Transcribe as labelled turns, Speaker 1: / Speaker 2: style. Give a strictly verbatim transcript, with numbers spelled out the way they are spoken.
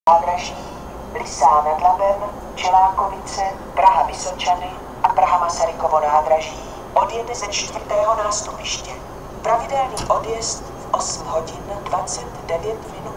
Speaker 1: nádraží, Lysá nad Labem, Čelákovice, Praha Vysočany a Praha Masarykovo nádraží odjede ze čtvrtého nástupiště. Pravidelný odjezd v osm hodin dvacet devět minut.